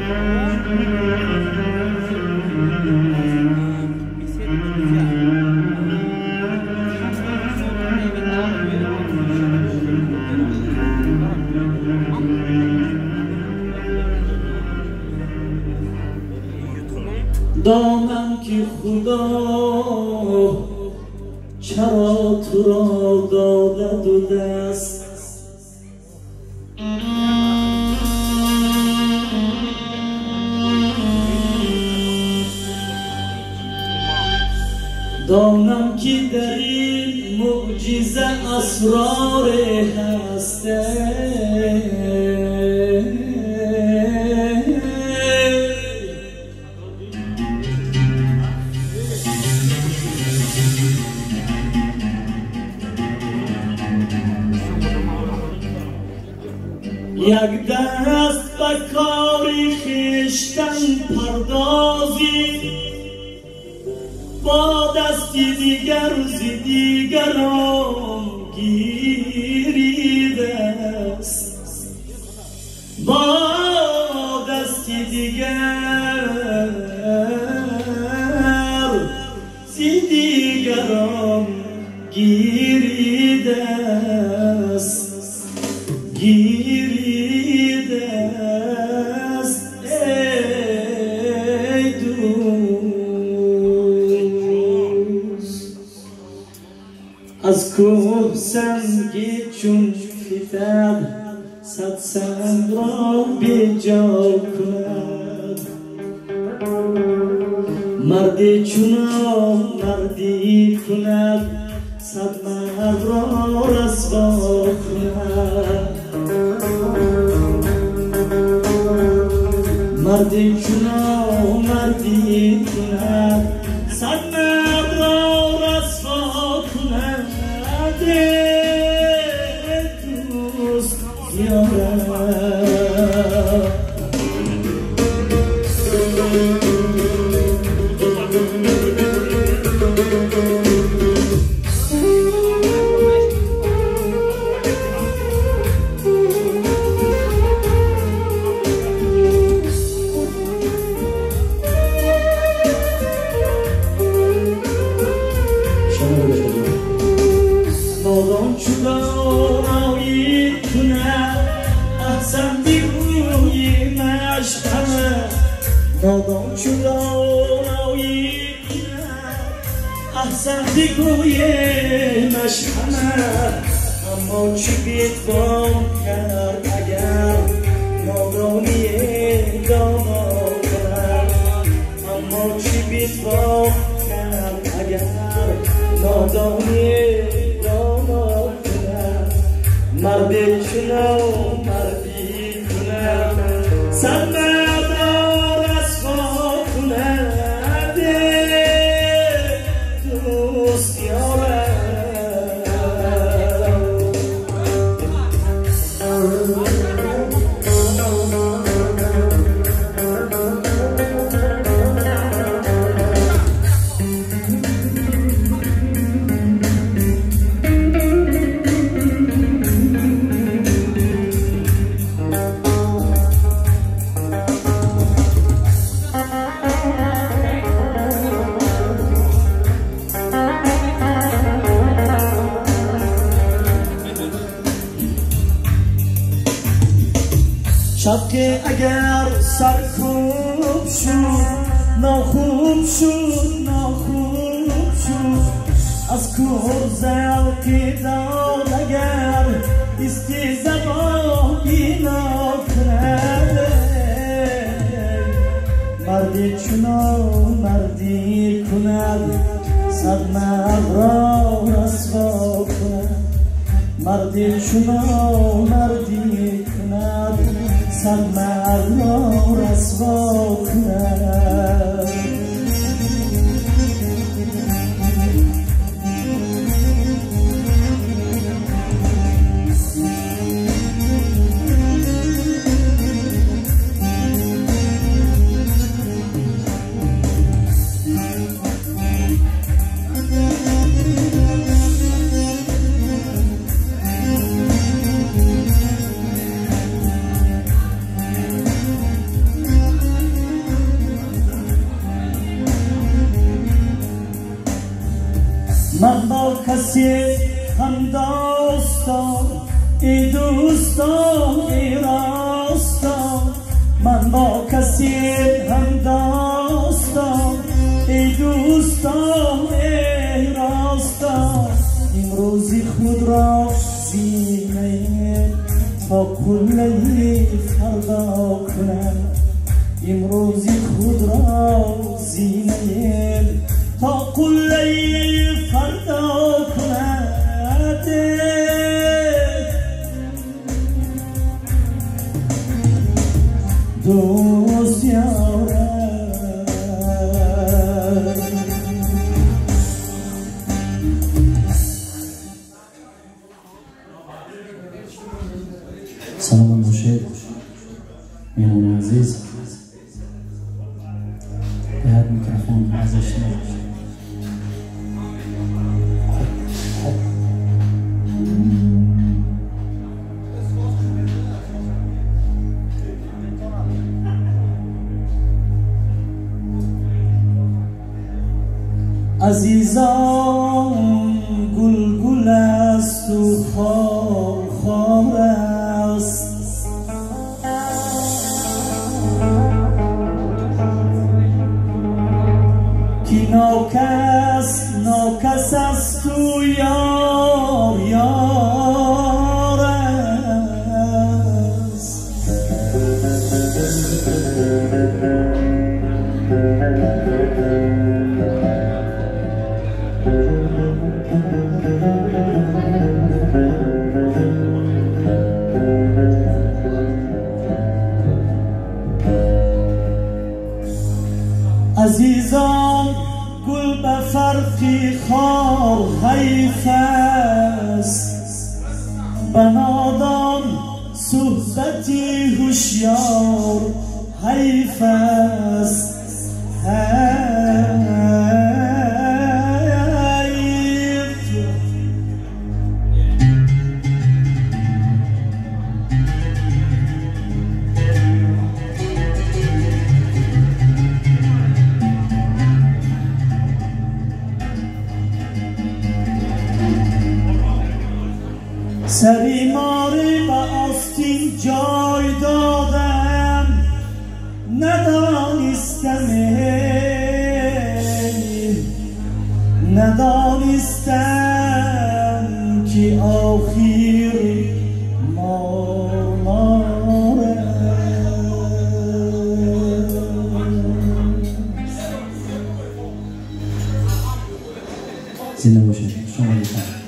دانم که خدا چرا تو را داده دو دست دانم که در این معجزه اسرار هسته یک دست به کار خویشتن پردازی با دستی دیگر ز دیگران گیری دست با دستی دیگر ز دیگران گیری دست گیری دست ای دوست از کوه سنگی چون فتد صد سنگ را بیجا کند مردی چون مردی کند صد مرد را رسوا کند مردی چون مردی کند صد مرد را رسوا کند دوست یارم نادان چونایی کند احسن بگویی مشکمه نادان چونایی کند احسن بگویی مشکمه اما چی بیتوان کرد اگر نادانی دانا کرد اما چی بیتوان کرد اگر نادانی مردی چونم مردی کنم صد مرد را رسوا کند دوست یارم شب که اگر سرکوب شد ناخوب شد ناخوب شد از کور زلقی داد اگر استیزبایی نکنه مردی چونو مردی کند صد مرد را رسوا کند مردی چونو مردی کند صد مرد را رسوا کند کسی هم داستان ای دوستان ای راستان من با کسی هم داستان ای دوستان ای راستان امروزی خود را زینه تا کله فردا کنم امروزی خود را زینه تا کله فردا کند دوست یارم سلام المرشد مهمون عزیز به هر میکروفون ازش عزیزان گل گل است و خار خار است کی ناکس است و یار یار است عزیزان گل به فرقی خار حیف است به نادان صحبتی هوشیار حیف است سری ماری به آستین جای دادم ندانستم که آخر مار زنده باشید شما دیدم